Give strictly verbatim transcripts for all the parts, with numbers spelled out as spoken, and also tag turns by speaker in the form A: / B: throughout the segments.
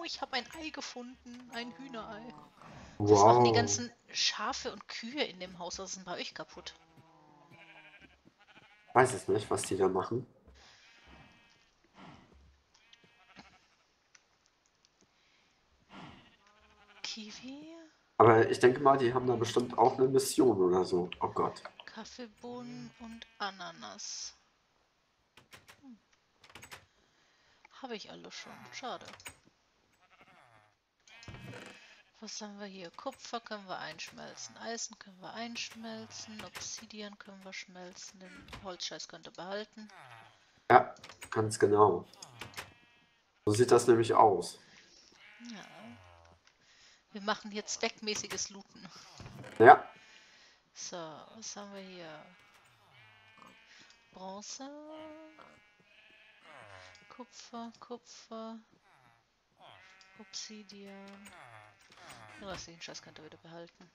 A: ich habe ein Ei gefunden. Ein Hühnerei.
B: Wow.
A: Was machen die ganzen Schafe und Kühe in dem Haus? Was ist denn bei euch kaputt?
B: Weiß es nicht, was die da machen.
A: Kiwi,
B: Aber ich denke mal, die haben da bestimmt auch eine Mission oder so. Oh Gott.
A: Kaffeebohnen und Ananas. Hm. Habe ich alle schon. Schade. Was haben wir hier? Kupfer können wir einschmelzen. Eisen können wir einschmelzen. Obsidian können wir schmelzen. Den Holzscheiß könnt ihr behalten.
B: Ja, ganz genau. So sieht das nämlich aus.
A: Ja. Wir machen hier zweckmäßiges Looten.
B: Ja.
A: So, was haben wir hier? Bronze. Kupfer, Kupfer. Obsidian. Den restlichen Scheiß könnt ihr wieder behalten.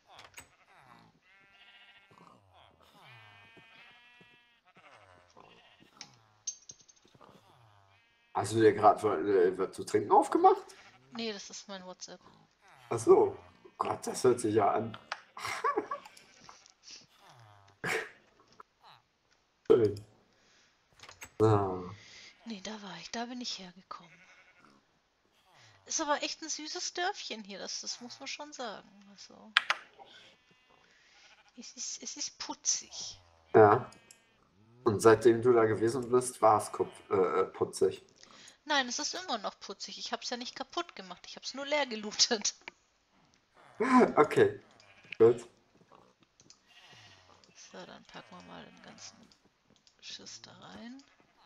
B: Hast du dir gerade äh, was zu trinken aufgemacht?
A: Nee, das ist mein WhatsApp.
B: Ach so. Oh Gott, das hört sich ja an. Schön. So.
A: Nee, da war ich. Da bin ich hergekommen. Ist aber echt ein süßes Dörfchen hier. Das, das muss man schon sagen. Also, es ist, es ist putzig.
B: Ja. Und seitdem du da gewesen bist, war es äh, putzig.
A: Nein, es ist immer noch putzig. Ich habe es ja nicht kaputt gemacht. Ich habe es nur leer gelootet.
B: Okay, gut.
A: So, dann packen wir mal den ganzen Schiss da rein.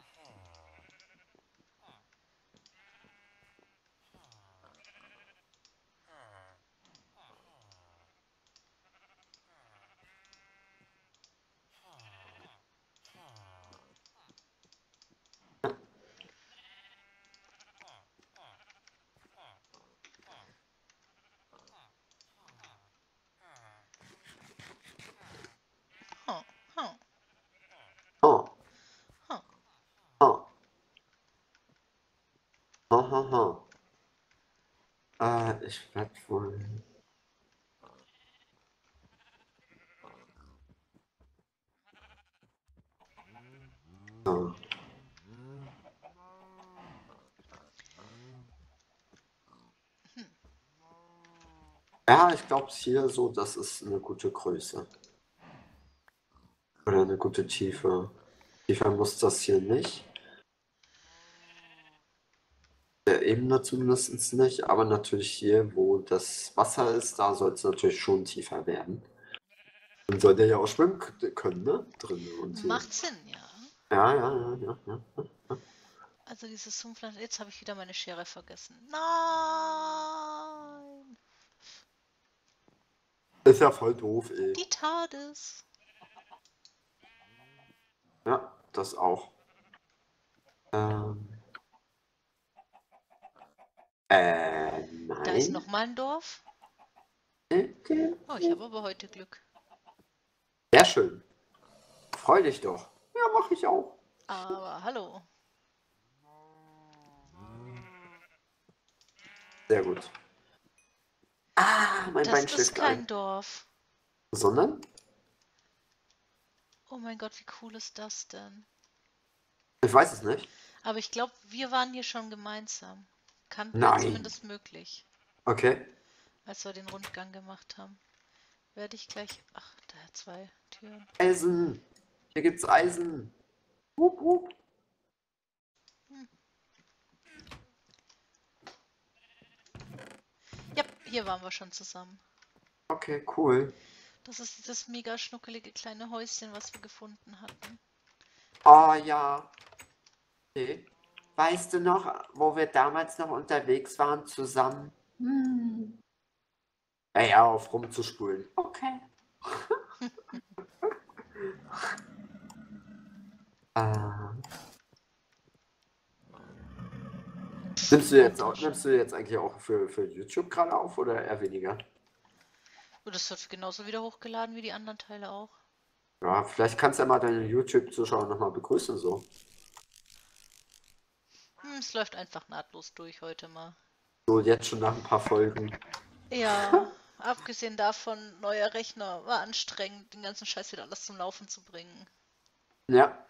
A: Huh, huh,
B: Oh,
A: huh.
B: oh, oh, oh, oh. Äh, ich werde wohl. So.
A: Hm.
B: Ja, ich glaube hier so, das ist eine gute Größe. Oder eine gute Tiefe. Tiefer muss das hier nicht. Der Ebene zumindest nicht, aber natürlich hier, wo das Wasser ist, da soll es natürlich schon tiefer werden. Dann soll der ja auch schwimmen können, ne? Drin und hier.
A: Macht Sinn, ja.
B: Ja, ja, ja, ja, ja.
A: Also dieses Sumpfland. Jetzt habe ich wieder meine Schere vergessen. Nein!
B: Ist ja voll doof, ey.
A: Die TARDIS.
B: Ja, das auch. Ähm. Äh,
A: Da ist
B: nein.
A: nochmal ein Dorf. Oh, ich habe aber heute Glück.
B: Sehr schön. Freu dich doch. Ja, mach ich auch.
A: Aber hallo.
B: Sehr gut. Ah, mein Bein
A: Das ist
B: schläft
A: kein
B: ein.
A: Dorf.
B: Sondern?
A: Oh mein Gott, wie cool ist das denn?
B: Ich weiß es nicht.
A: Aber ich glaube, wir waren hier schon gemeinsam. Kann, wäre
B: Nein.
A: zumindest möglich,
B: Okay.
A: als wir den Rundgang gemacht haben. Werde ich gleich... Ach, da hat zwei Türen.
B: Eisen. Hier gibt's Eisen. Hup, hup.
A: Hm. Ja, hier waren wir schon zusammen.
B: Okay, cool.
A: Das ist dieses mega schnuckelige kleine Häuschen, was wir gefunden hatten.
B: Oh ja. Okay. Weißt du noch, wo wir damals noch unterwegs waren zusammen? Hm. Ey, ja, auf rumzuspulen. Okay. Ah. Nimmst du jetzt auch, nimmst du jetzt eigentlich auch für, für YouTube gerade auf oder eher weniger?
A: Und das wird genauso wieder hochgeladen wie die anderen Teile auch.
B: Ja, vielleicht kannst du ja mal deine YouTube-Zuschauer nochmal begrüßen so.
A: Hm, es läuft einfach nahtlos durch heute mal.
B: So, jetzt schon nach ein paar Folgen.
A: Ja, abgesehen davon, neuer Rechner war anstrengend, den ganzen Scheiß wieder alles zum Laufen zu bringen.
B: Ja,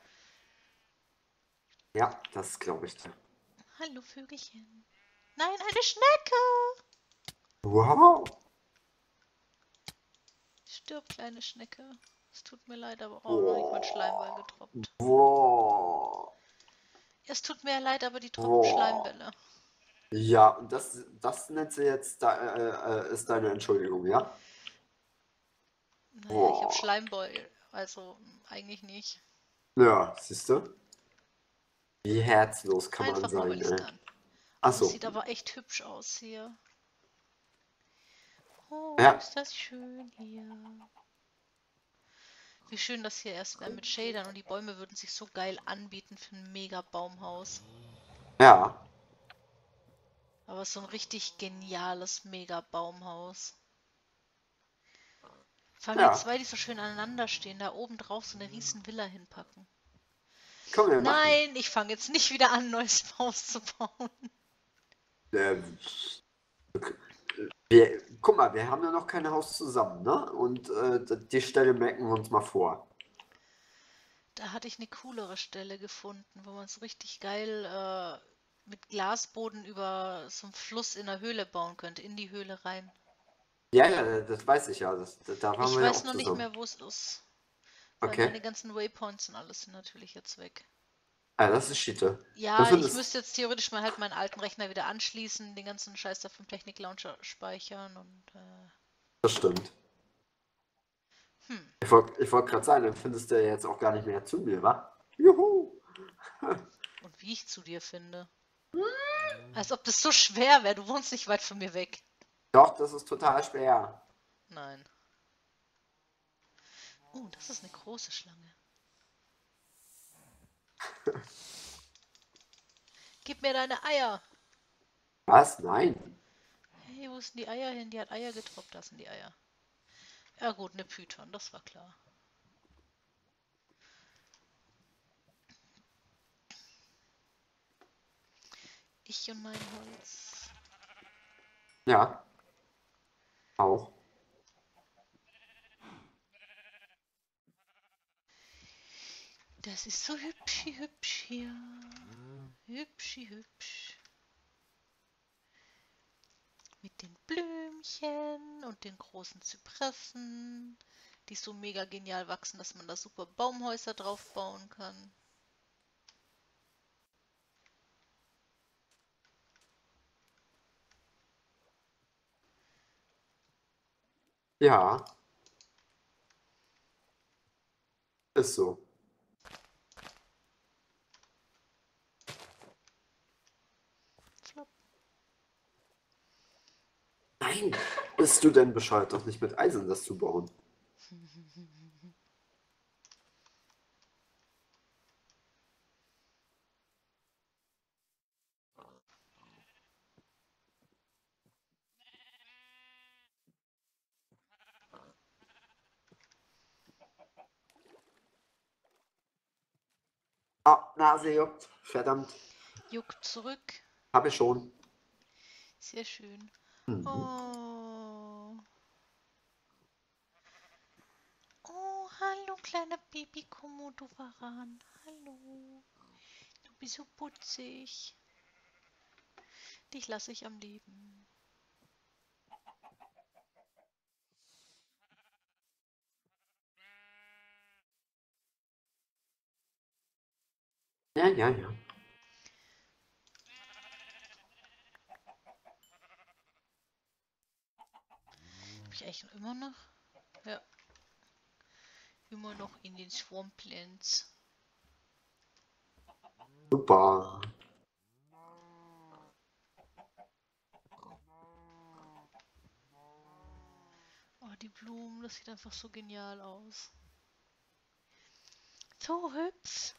B: ja, das glaube ich dir.
A: Hallo Vögelchen. Nein, eine Schnecke!
B: Wow.
A: Stirb, kleine Schnecke. Es tut mir leid, aber oh, noch nicht mein Schleimball
B: Wow.
A: getroppt.
B: Wow.
A: Es tut mir leid, aber die tropfen
B: Wow.
A: Schleimbälle.
B: Ja, und das, das nennt sie jetzt, da, äh, äh, ist deine Entschuldigung, ja?
A: Naja, ich habe
B: Wow.
A: Schleimball, also eigentlich nicht.
B: Ja, siehst du? Wie herzlos kann man
A: Einfach nur, weil
B: sein,
A: ich es
B: ey.
A: kann. Oh, es
B: Achso.
A: sieht aber echt hübsch aus hier. Oh,
B: Ja,
A: ist das schön hier. Wie schön das hier erst wäre mit Shadern und die Bäume würden sich so geil anbieten für ein mega Baumhaus.
B: ja,
A: Aber so ein richtig geniales mega Baumhaus. Vor allem die
B: ja.
A: zwei, die so schön aneinander stehen, da oben drauf so eine riesen Villa hinpacken.
B: Können wir machen.
A: Nein, ich fange jetzt nicht wieder an, ein neues Haus zu bauen.
B: Ähm, wir, guck mal, wir haben ja noch kein Haus zusammen, ne? Und äh, die Stelle merken wir uns mal vor.
A: Da hatte ich eine coolere Stelle gefunden, wo man so richtig geil äh, mit Glasboden über so einen Fluss in der Höhle bauen könnte, in die Höhle rein.
B: Ja, ja, das weiß ich ja. Das, da waren
A: Ich
B: wir ja
A: weiß
B: auch
A: noch nicht
B: zusammen.
A: mehr, wo es ist, weil
B: Okay.
A: meine ganzen Waypoints und alles sind natürlich jetzt weg.
B: Ah, das ist Schiete. Du
A: Ja, ich
B: findest.
A: müsste jetzt theoretisch mal halt meinen alten Rechner wieder anschließen, den ganzen Scheiß da vom Technik-Launcher speichern und äh,
B: Das stimmt.
A: hm.
B: Ich wollte ich wollt gerade sagen, dann findest du ja jetzt auch gar nicht mehr zu mir, wa? Juhu!
A: Und wie ich zu dir finde. Als ob das so schwer wäre, du wohnst nicht weit von mir weg.
B: Doch, das ist total schwer.
A: Nein. Oh, das ist eine große Schlange. Gib mir deine Eier.
B: Was? Nein.
A: Hey, wo sind die Eier hin? Die hat Eier getroppt. Da sind die Eier. Ja gut, eine Python, das war klar. Ich und mein Holz.
B: Ja, auch.
A: Das ist so hübschi hübsch hier. Hübschi hübsch. Mit den Blümchen und den großen Zypressen, die so mega genial wachsen, dass man da super Baumhäuser drauf bauen kann.
B: Ja, ist so.
A: Flop.
B: Nein, bist du denn bescheuert, doch nicht mit Eisen das zu bauen? Ah, Nase juckt. Verdammt.
A: Juckt zurück.
B: Habe ich schon.
A: Sehr schön.
B: Mhm.
A: Oh. Oh, hallo, kleiner Baby-Komodo-Varan. Hallo. Du bist so putzig. Dich lasse ich am Leben.
B: Ja, ja, ja.
A: Habe ich eigentlich immer noch? Ja, immer noch in den Swamplands.
B: Super.
A: Oh, die Blumen, das sieht einfach so genial aus. So hübsch.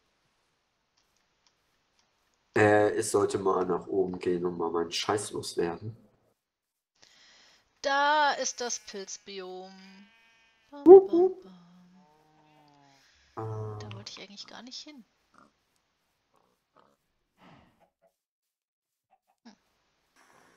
B: Äh, ich sollte mal nach oben gehen und mal meinen Scheiß loswerden.
A: Da ist das Pilzbiom. Bam,
B: Wup,
A: bam,
B: wup.
A: bam. Da
B: Äh,
A: wollte ich eigentlich gar nicht hin. Hm.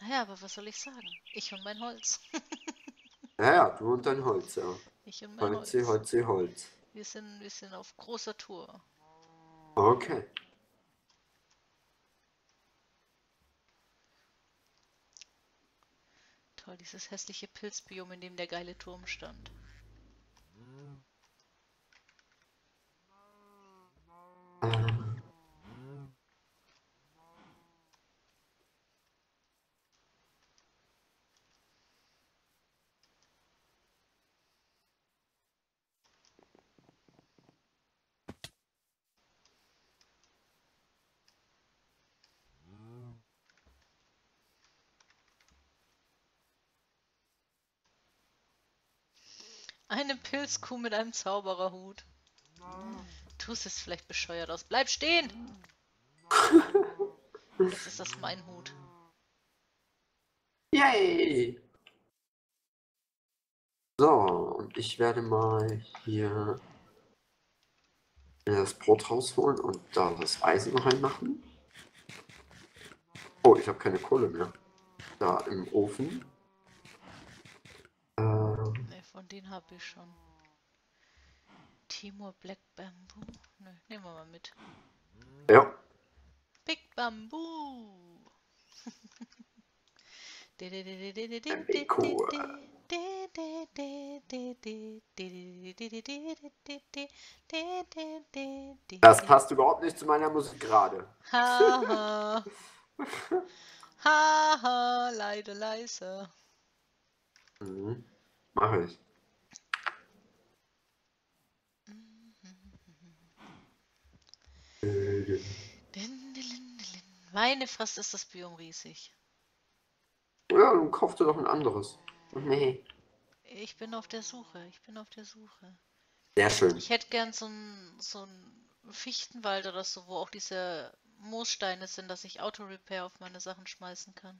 A: Naja, aber was soll ich sagen? Ich und mein Holz.
B: Ja, ja, du und dein Holz, ja.
A: Ich und mein
B: Holzi,
A: Holz.
B: Holzi, Holz.
A: Wir sind, wir sind auf großer Tour.
B: Okay.
A: Toll, dieses hässliche Pilzbiom, in dem der geile Turm stand.
B: Ähm.
A: Eine Pilzkuh mit einem Zaubererhut. Du siehst vielleicht bescheuert aus. Bleib stehen! Jetzt ist das mein Hut.
B: Yay! So, und ich werde mal hier das Brot rausholen und da das Eisen reinmachen. Oh, ich habe keine Kohle mehr. Da im Ofen. Ähm,
A: Ne, von denen habe ich schon. Timur Black Bamboo? Ne, nehmen wir mal mit.
B: ja.
A: Big Bamboo!
B: Wie cool. Das passt überhaupt nicht zu meiner Musik gerade.
A: Haha. Haha, leide leise.
B: Mhm. Mach ich.
A: Meine Fresse, ist das Biom riesig.
B: Ja, dann kauf dir doch ein anderes. Nee.
A: Ich bin auf der Suche, ich bin auf der Suche.
B: Sehr schön.
A: Ich hätte gern so einen so einen Fichtenwald oder so, wo auch diese Moossteine sind, dass ich Auto-Repair auf meine Sachen schmeißen kann.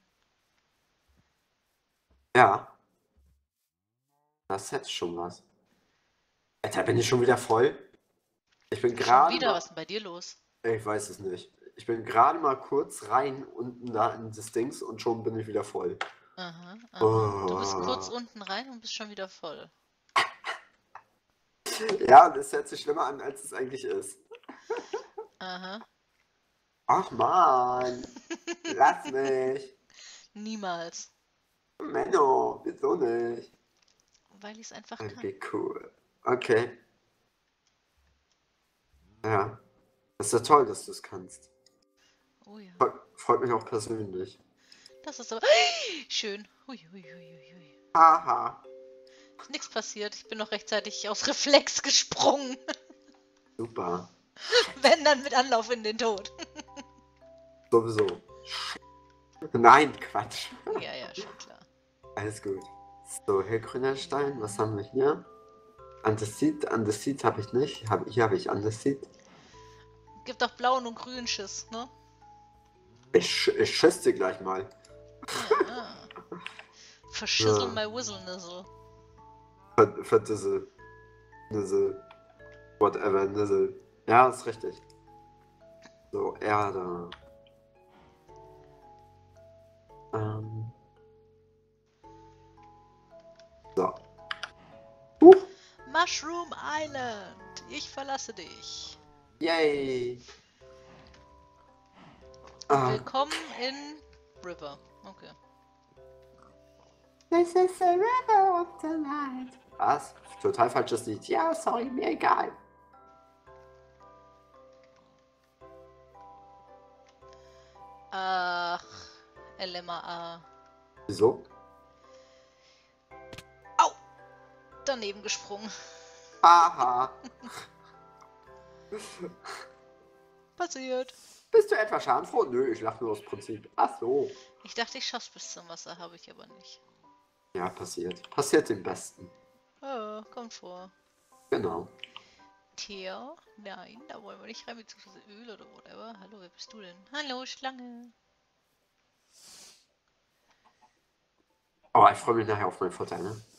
B: Ja. Das hätte schon was. Alter, bin ich schon wieder voll? Ich bin
A: Schon
B: gerade
A: wieder?
B: mal...
A: Was ist denn bei dir los?
B: Ich weiß es nicht. Ich bin gerade mal kurz rein unten da in das Dings und schon bin ich wieder voll.
A: Aha, aha.
B: Oh.
A: Du bist kurz unten rein und bist schon wieder voll.
B: Ja, das hört sich schlimmer an, als es eigentlich ist.
A: Aha.
B: Ach man, lass mich.
A: Niemals.
B: Menno, wieso nicht?
A: Weil ich es einfach kann.
B: Okay, cool. Okay. Ja. Das ist ja toll, dass du es kannst.
A: Oh ja.
B: Freut, freut mich auch persönlich.
A: Das ist aber schön. Hui, hui, hui, hui.
B: Haha.
A: Ist nichts passiert. Ich bin noch rechtzeitig aus Reflex gesprungen.
B: Super.
A: Wenn, dann mit Anlauf in den Tod.
B: Sowieso. Nein, Quatsch.
A: Ja, ja, schon klar.
B: Alles gut. So, hellgrüner Stein, was haben wir hier? Andesit, Andesit habe ich nicht. Hab, hier habe ich Andesit.
A: Gibt auch blauen und grünen Schiss, ne?
B: Ich, ich schüsse dir gleich mal.
A: Ja. Verschissel
B: Ja.
A: my whistle nizzle.
B: Ver, verdissel. Nissel. Whatever, Nissel. Ja, ist richtig. So, Erde. Ähm. So. Huch.
A: Mushroom Island. Ich verlasse dich.
B: Yay. Ah.
A: Willkommen in River. Okay.
B: This is the river of the light. Was? Total falsches Lied. Ja, sorry, mir egal.
A: Ach, L M A A.
B: Wieso?
A: Au! Daneben gesprungen.
B: Haha.
A: Passiert.
B: Bist du etwa schadenfroh? Nö, ich lache nur aus Prinzip. Ach so.
A: Ich dachte, ich schaff's bis zum Wasser, habe ich aber nicht.
B: Ja, passiert. Passiert dem Besten.
A: Oh, kommt vor.
B: Genau.
A: Tja, nein, da wollen wir nicht rein, beziehungsweise Öl oder whatever. Hallo, wer bist du denn? Hallo, Schlange.
B: Oh, ich freue mich nachher auf mein Futter, ne?